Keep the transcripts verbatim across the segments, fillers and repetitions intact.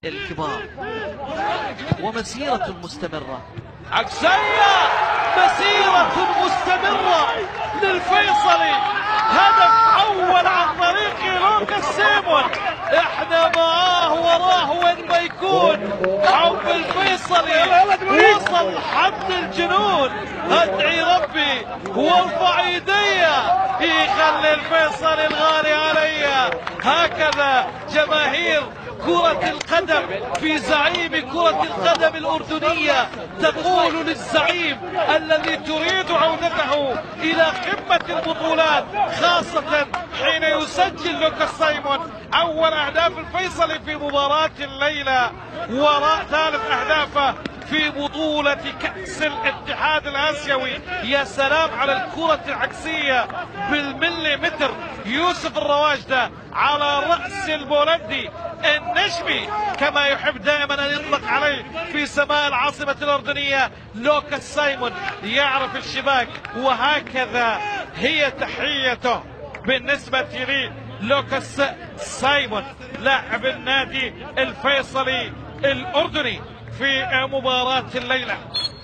الكبار ومسيرة مستمرة. عكسية، مسيرة مستمرة للفيصلي، هدف أول عن طريق لوكاس سيمون. احنا معاه وراه وين ما يكون. حب الفيصلي وصل حد الجنون. ادعي ربي وارفع ايديا يخلي الفيصلي الغالي علي. هكذا جماهير كرة القدم في زعيم كرة القدم الأردنية تقول للزعيم الذي تريد عودته إلى قمة البطولات، خاصة حين يسجل لوكاس سيمون أول أهداف الفيصلي في مباراة الليلة، وراء ثالث أهدافه في بطولة كأس الاتحاد الآسيوي. يا سلام على الكرة العكسية بالمليمتر. يوسف الرواجدة على رأس البولندي النجمي كما يحب دائما أن يطلق عليه في سماء العاصمة الأردنية لوكاس سيمون، يعرف الشباك. وهكذا هي تحيته بالنسبة لي لوكاس سيمون لاعب النادي الفيصلي الأردني في مباراة الليلة.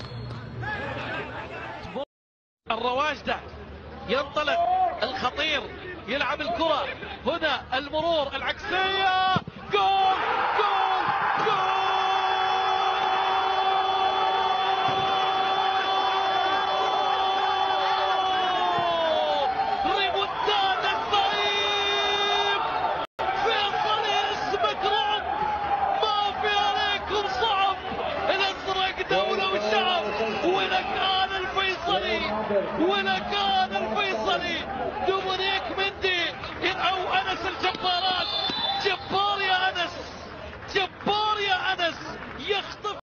الرواجدة ينطلق الخطير، يلعب الكرة هنا، المرور العكسية، جول جول جول. ريمونتادا الضعيف. فيصلي اسمك رعب، ما في عليكم صعب. الازرق دولة وشعب. ولكان الفيصلي، ولكان الفيصلي دومينيك مندي او انس الجبارات. جبار يا انس، جبار يا انس. يخت